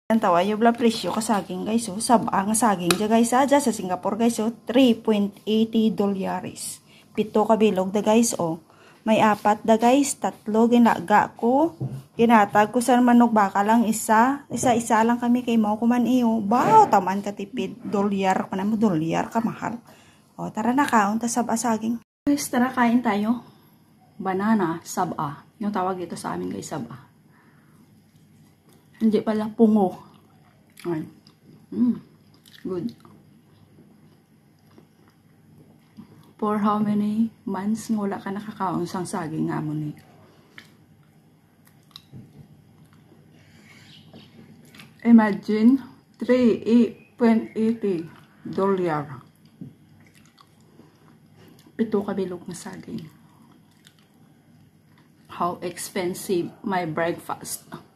Ang tawa yung presyo ka saging guys. So, sabang saging dyan guys. Dyan sa Singapore guys. So, $3.80. Pito kabilog da guys. Oh. May 4 da guys. 3 ginaga ko. Ginatag ko sa manok baka lang isa. Isa lang kami kay mo kuman iyo. Wow, taman ka tipid. $1 pa naman. $1 ka mahal. O, tara na kaon. Ta saba saging. Guys, tara kain tayo. Banana, saba. Yung tawag ito sa amin guys, saba. Hindi pala pungo. Ay. Good. For how many months wala ka nakakaon sang saging nga mo ni? Imagine, $3.80. Pito kabilog na saging. How expensive my breakfast.